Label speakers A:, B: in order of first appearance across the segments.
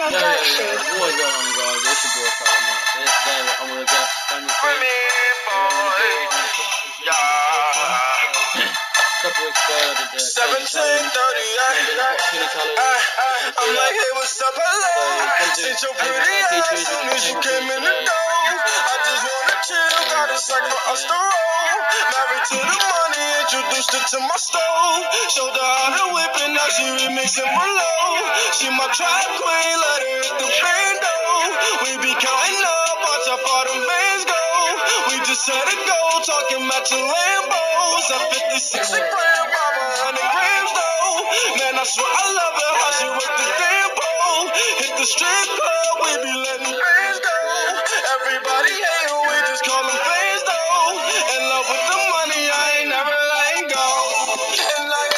A: What is going on, guys? It's your boy Chlli. Today I'm gonna get done with couple weeks ago I did the 17:38.
B: I'm like, hey, what's up, hello? Since your pretty ass soon as you came in the door. I just wanna chill, got a sack for us to roll. Married to the money, introduced her to my stove. Showed her how to whip and now she remixing below. She my trap queen, let her hit the bando. We be counting up, watch how far them bands go. We just had to go, talking matching Lambos. At 56 a gram, 500 grams though. Man, I swear I love her, how she work the damn pole. Hit the strip club, we be letting fans go. Everybody hate her, we just call them fans though. In love with the money, I ain't never letting go. And like,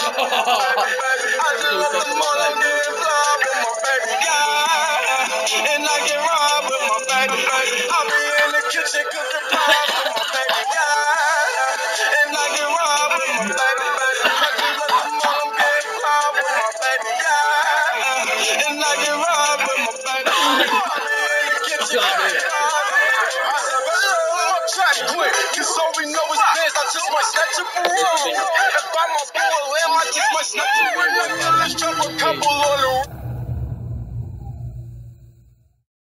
B: I just love the money, I'm getting fly with my baby, yeah. And I get robbed with my baby. I be in the kitchen cooking pies with my baby, yeah. And I get robbed with my baby. I just love the money, I'm getting fly with my baby, yeah. And I get robbed with my baby. I be in the kitchen cooking pies with my baby. I said, hello, my track quick, cause all we know is bands, I just might snatch a parole. If I'm a bull limb, I just might snatch a ring. Let's drop a couple on the